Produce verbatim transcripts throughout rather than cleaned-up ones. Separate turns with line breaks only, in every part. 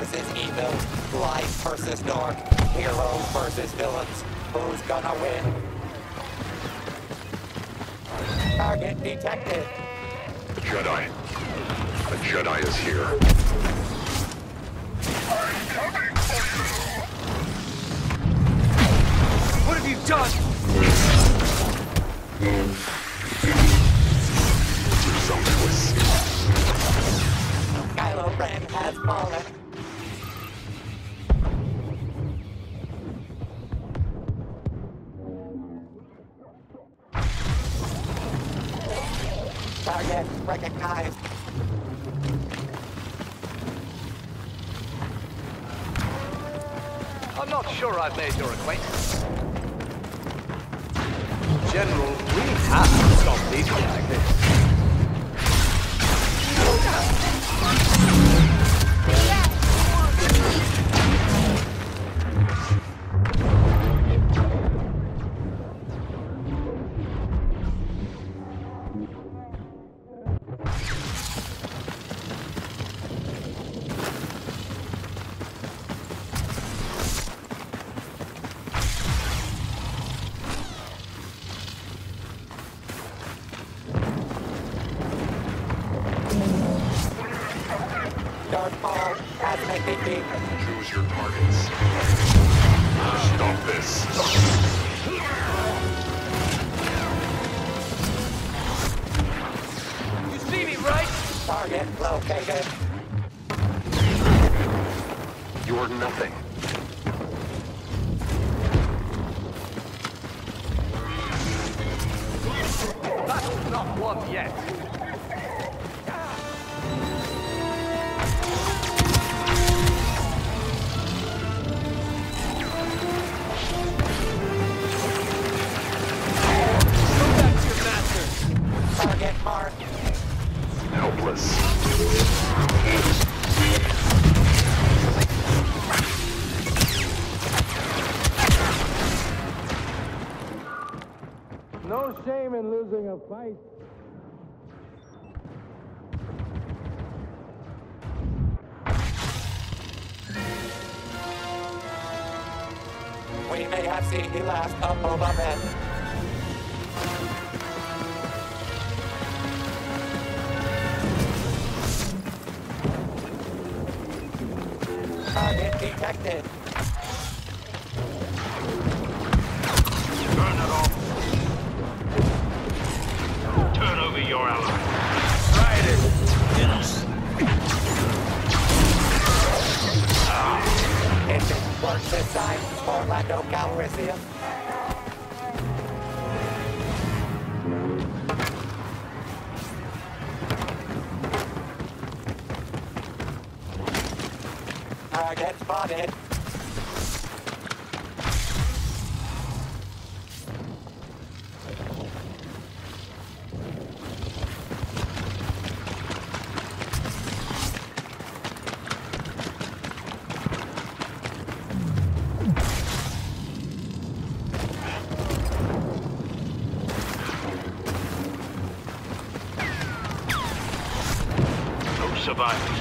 versus evil, light versus dark, heroes versus villains. Who's gonna win? Target detected.
Jedi. A Jedi is here.
What have you done?
Presumptuous.
Kylo Ren has fallen. Target recognized.
I'm not sure I've made your acquaintance. General, we have to stop people like this.
Darth Maul has been defeated.
Choose your targets. Stop this.
You see me, right?
Target located.
You're nothing.
Battle's not won yet.
Target marked.
Helpless.
No shame in losing a fight.
We may have seen the last of Boba Fett. Target detected.
Turn it off. Turn over your ally.
Right it.
It didn't work this time for Lando Calrissian. Target spotted.
No survivors.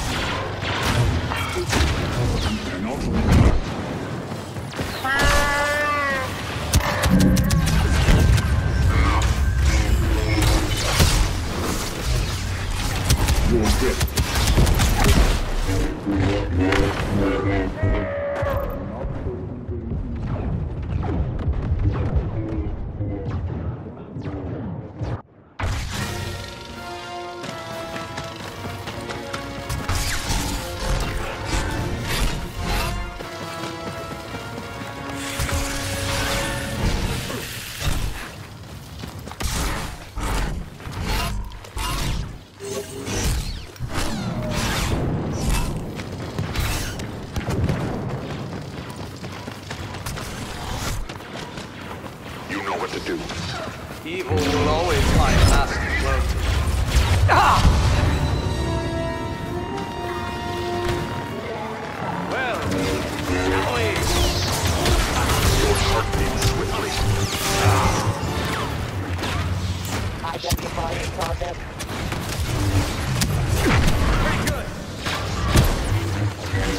To do.
Evil will always find master close. Ah! Well, shall we?
Your heart beats swiftly.
Identifying target.
Pretty good.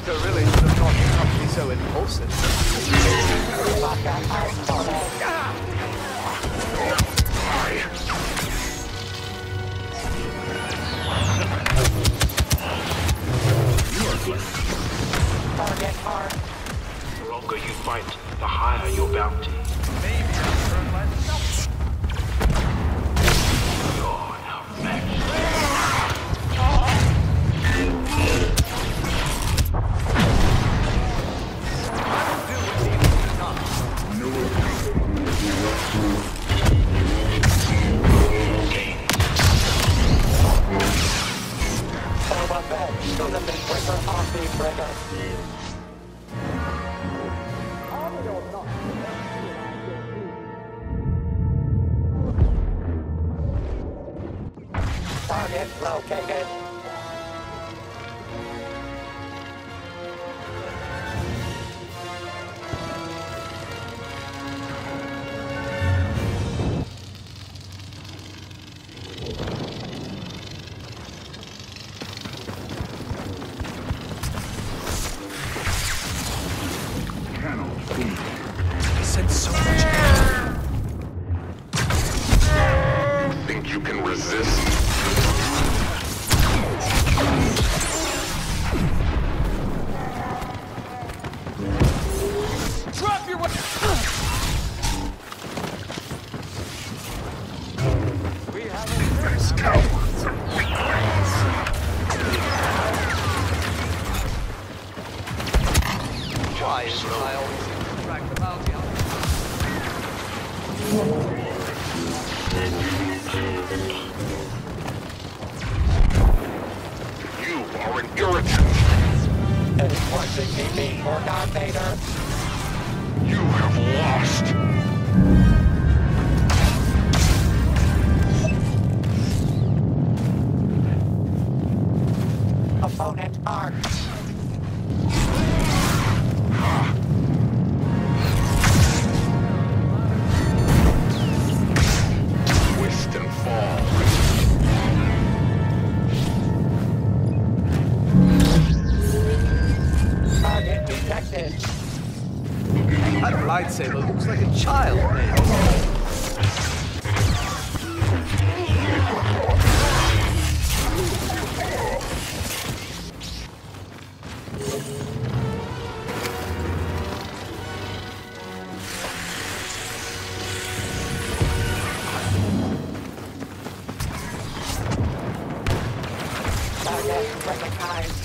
Doctor really should have not, not be so impulsive.
Target hard.
The longer you fight, the higher your bounty.
Maybe I'll turn myself.
You're outmatched.
Form a bed so that the trigger off the trigger. Target located.
Sent so much.
Think you can resist?
Drop your weapon! We have
These cowards are
Why is it I always seem to track the bounty hunter?
You are an irritant.
It is what should keep me for Darth Vader.
You have lost.
Opponent armed.
Twist and fall.
Target detected.
That lightsaber looks like a child made.
Target recognized.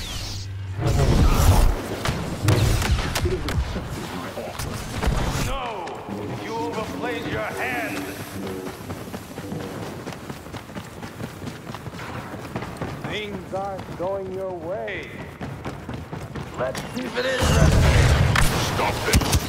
No! You overplayed your hand!
Things aren't going your way.
Let's see if it is.
Stop this.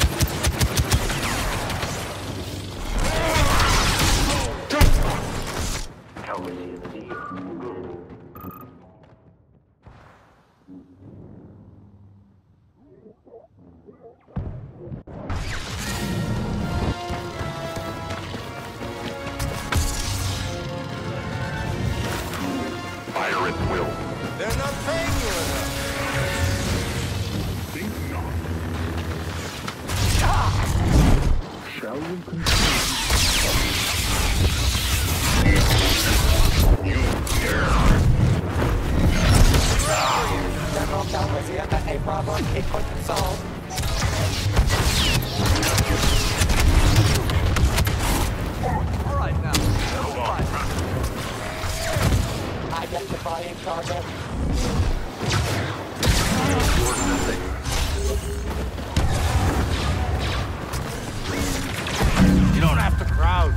Fire at will.
They're not paying you enough.
Think not. Shall we continue? You dare.
General Calrissian had a problem he couldn't solve.
All right, now.
Come on.
Identifying target.
You don't have to crowd.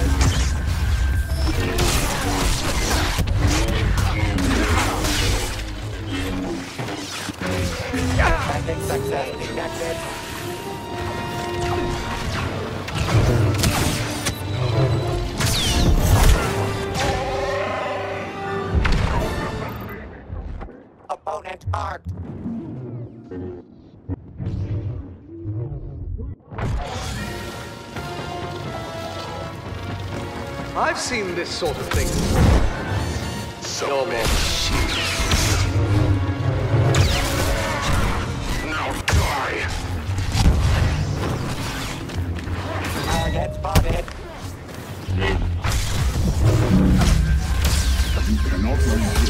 Landing success detected. Opponent armed.
I've seen this sort of thing before.
So
You're more
many.
machine.
Target spotted.
You cannot resist.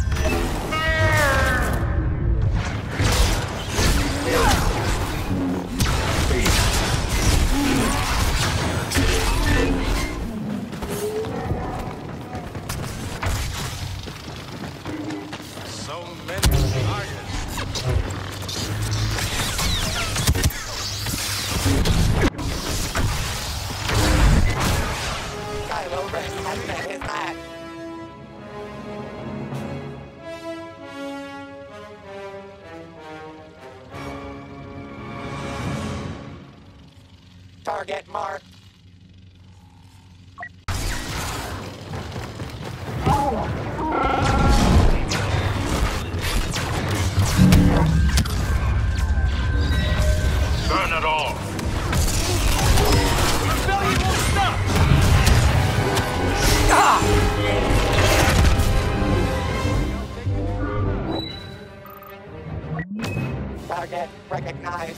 So many targets.
Kylo Ren has met his match. Target marked.
Burn it all.
Target recognized.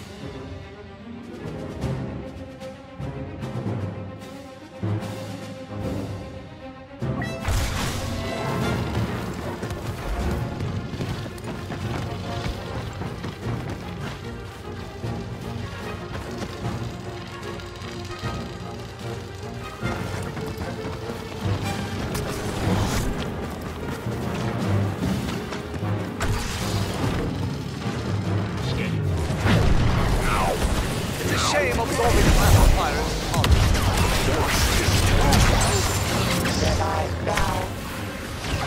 It's a shame absorbing plasma fire is hard.
Jedi down.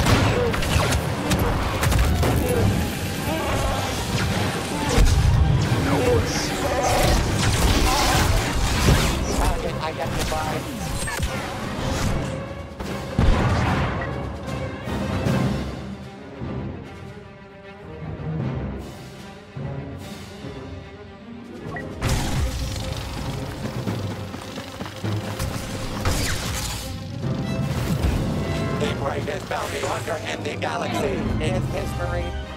Target identified. The greatest bounty hunter in the galaxy is history.